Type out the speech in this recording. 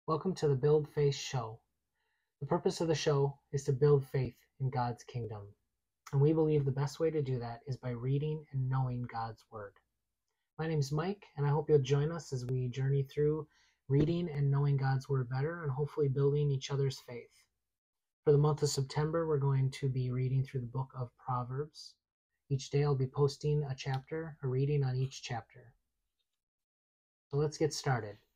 Welcome to the Build Faith Show. The purpose of the show is to build faith in God's kingdom. And we believe the best way to do that is by reading and knowing God's Word. My name is Mike, and I hope you'll join us as we journey through reading and knowing God's Word better and hopefully building each other's faith. For the month of September, we're going to be reading through the book of Proverbs. Each day I'll be posting a reading on each chapter. So let's get started.